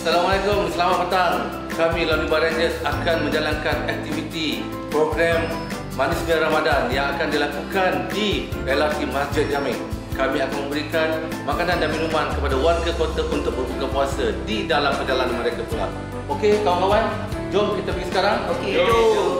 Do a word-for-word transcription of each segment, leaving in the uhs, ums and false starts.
Assalamualaikum, selamat petang. Kami Laundry Bar Rangers akan menjalankan aktiviti program Manisnya Ramadan yang akan dilakukan di L R T Masjid Jamek. Kami akan memberikan makanan dan minuman kepada warga kota untuk berbuka puasa di dalam perjalanan mereka pula. Okey kawan-kawan, jom kita pergi sekarang. Okey, jom. jom.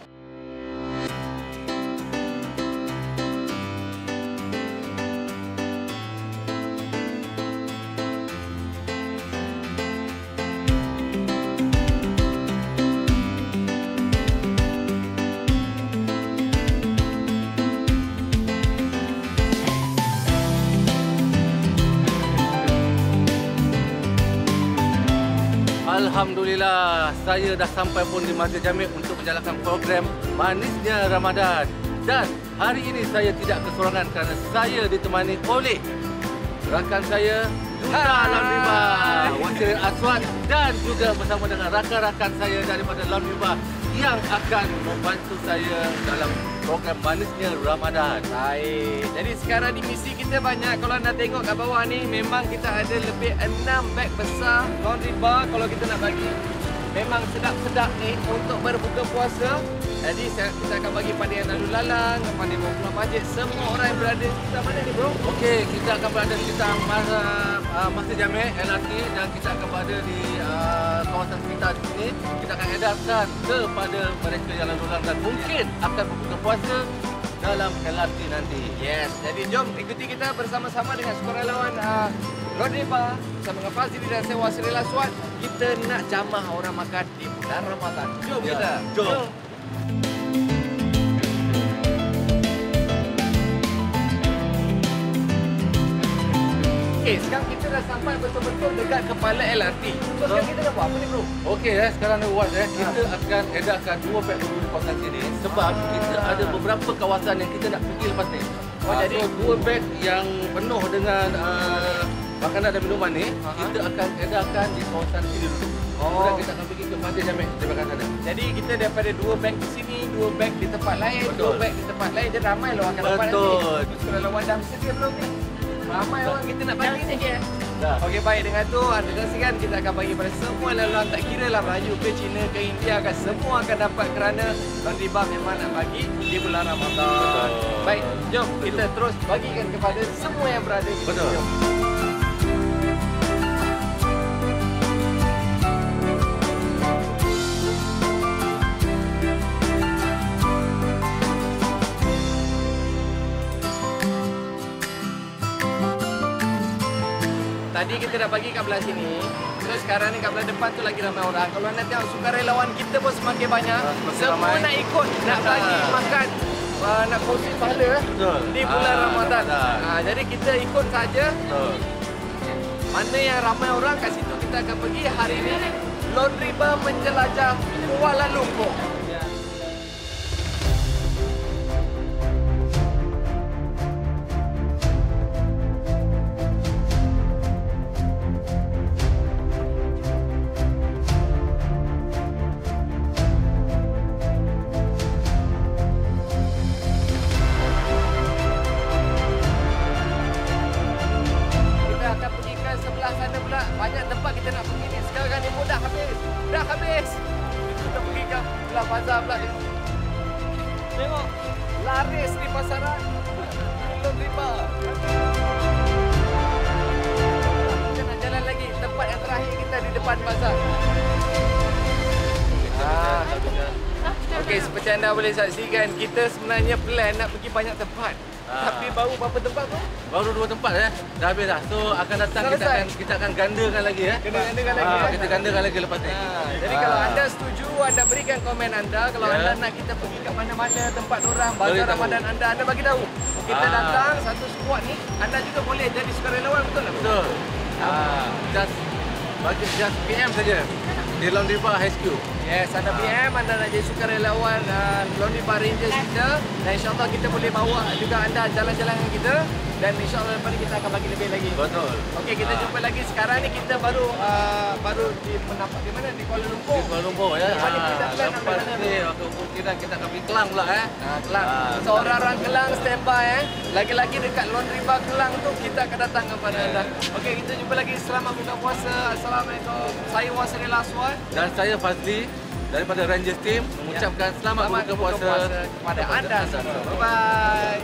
Alhamdulillah, saya dah sampai pun di Masjid Jamek untuk menjalankan program Manisnya Ramadan. Dan hari ini saya tidak kesorangan kerana saya ditemani oleh rakan saya, Duta Laundry Bar, Wasilin Aswad, dan juga bersama dengan rakan-rakan saya daripada Laundry Bar yang akan membantu saya dalam program Manisnya Ramadan. Baik. Jadi sekarang di misi kita banyak. Kalau anda tengok kat bawah ni, memang kita ada lebih enam beg besar Laundry Bar kalau kita nak bagi. Memang sedap-sedap ni untuk berbuka puasa. Jadi kita akan bagi pada yang lalu lalang, pada yang mau pulang masjid, semua orang yang berada di sekitar mana ni bro? Okey, kita akan berada di sekitar uh, Masjid Jamek L R T dan kita akan berada di uh, kawasan sekitar di sini. Kita akan edarkan kepada mereka yang lalu lalang dan mungkin akan berbuka puasa dalam L R T nanti. Yes, jadi jom ikuti kita bersama-sama dengan sukarelawan uh, Laundry Bar bersama dengan Fazli dan saya Wasilin Aswad. Kita nak jamah orang makan di bulan Ramadan. Jom Ya, kita. jom. jom. Okay, sekarang kita dah sampai betul-betul dekat kepala L R T. So, sekarang kita dah buat apa ni bro? Okey, eh, sekarang ni buat eh, kita akan edarkan dua beg dulu di kawasan sini sebab kita ada beberapa kawasan yang kita nak pergi lepas ni. Oh, Ah, jadi so, dua beg yang penuh dengan uh, makanan dan minuman ni, Aha. kita akan edarkan di kawasan sini dulu. Oh. Kemudian kita akan pergi ke Masjid Jamek di belakang sana. Jadi kita daripada dua beg di sini, dua beg di tempat lain, Betul. dua beg di tempat lain, dan ramai loh akan dapat nanti. Betul. Sukarelawan dah sedia belum ni? Ramai orang kita nak bagi ni. Dah. Okey, baik, dengan tu anda saksikan kita akan bagi pada semua laluan, tak kira lah Melayu ke Cina ke India kan, semua akan dapat kerana Laundry Bar memang nak bagi di bulan Ramadan. Betul. Baik, jom kita terus bagikan kepada semua yang berada di sini. Betul. Jom. Tadi kita dah bagi kat belah sini. Terus sekarang ni kat belah depan tu lagi ramai orang. Kalau anda tengok sukarelawan kita pun semakin banyak. Semakin Semua ramai. nak ikut, nak bagi Ah. makan, uh, nak kongsi pahala Betul. di bulan Ah, Ramadan. Ramadan. Ah, jadi kita ikut saja. Betul. Mana yang ramai orang kat situ kita akan pergi. Hari ini Laundry Bar menjelajah Kuala Lumpur. Kita akan pergi ke sebelah sana pula. Banyak tempat kita nak pergi ni. Sekarang ni pun dah habis. Dah habis. Kita pergi ke belah bazar pula ni. Tengok. Laris di pasaran. Laundry Bar. Kita nak jalan lagi. Tempat yang terakhir kita di depan bazar. Ah. Okey, seperti anda boleh saksikan, kita sebenarnya plan nak pergi banyak tempat. Ah. Tapi baru berapa tempat tu? Baru dua tempat ya. Dah habis dah. So akan datang kita Selesai. akan kita akan gandakan lagi ya. Kena gandakan lagi, Ah, eh? kita gandakan lagi lepas ni. Ha, jadi Ah. kalau anda setuju, anda berikan komen anda. Kalau Ya. anda nak kita pergi ke mana-mana tempat orang, bazar Boleh tahu. Ramadan anda, anda bagi tahu. Kita Ah. datang satu squad ni, anda juga boleh jadi sukarelawan, betul tak? Betul. Ah, just bagi just P M saja di Laundry Bar H Q. Yes, anda P M, anda nak jadi sukarelawan uh, Laundry Bar Rangers kita, dan insyaAllah kita boleh bawa juga anda jalan-jalan dengan kita, dan insyaAllah lepas ni kita akan bagi lebih lagi. Betul. Okey, kita Ah. jumpa lagi. Sekarang ni kita baru uh, baru di menapak di mana? Di Kuala Lumpur. Di Kuala Lumpur ya. Lepas ni kita plan nak lepas pergi mana? ni waktu kira kita akan pergi Kelang pula eh. Nah, Kelang. Ah, Seorang orang Kelang standby eh. Lagi-lagi dekat Laundry Bar Kelang tu kita akan datang kepada anda. Okey, kita jumpa lagi. Selamat buka puasa. Assalamualaikum. Saya Wasri Laswan Dan saya Fazli daripada Rangers Team mengucapkan selamat, Selamat berbuka puasa, kepada anda semua. Bye-bye.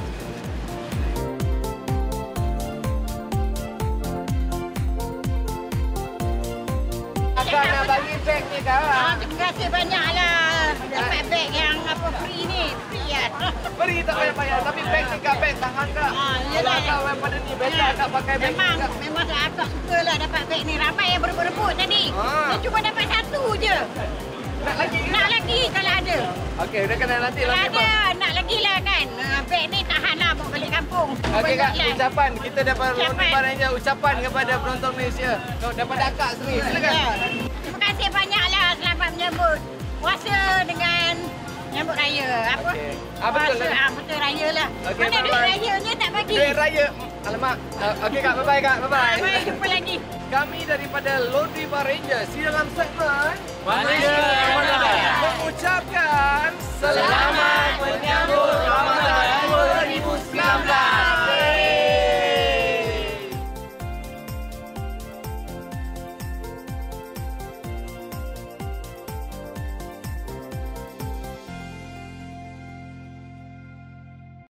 Kakak nak bagi beg ni kak. Ah, terima kasih banyaklah. Dapat beg yang apa free ni. Free kan? Beri tak payah-payah. Tapi beg ni kak, beg tahan kak. Ah, Kalau yelah. akak orang pada ni, better akak pakai beg ni Memang, kak. memang akak suka lah dapat beg ni. Ramai yang berebut-rebut tadi. Ah. Saya cuma dapat satu je. Nak lagi ke? Nak lagi kalau ada. Okey, dah kena nanti Kalau lah. ada, nak lagi lah kan. Ah, beg ni tahan lah bawa balik kampung. Okey kak, Banyaklah. ucapan. Kita dapat Ucapan. Laundry Bar Ranger. Ucapan kepada penonton Malaysia. Daripada akak sendiri. Silakan. Ya. Terima kasih banyaklah selamat menyambut puasa dengan menyambut raya. Apa? Okey. Ah, betul puasa, lah. ah, betul raya lah. Okey, Mana duit bye-bye. rayanya tak bagi? Duit raya. Alamak. Uh, Okey kak, bye-bye kak. Ah, Bye-bye. baik, jumpa lagi. Kami daripada Laundry Bar Ranger di dalam segmen Manisnya Ramadan. mengucapkan selamat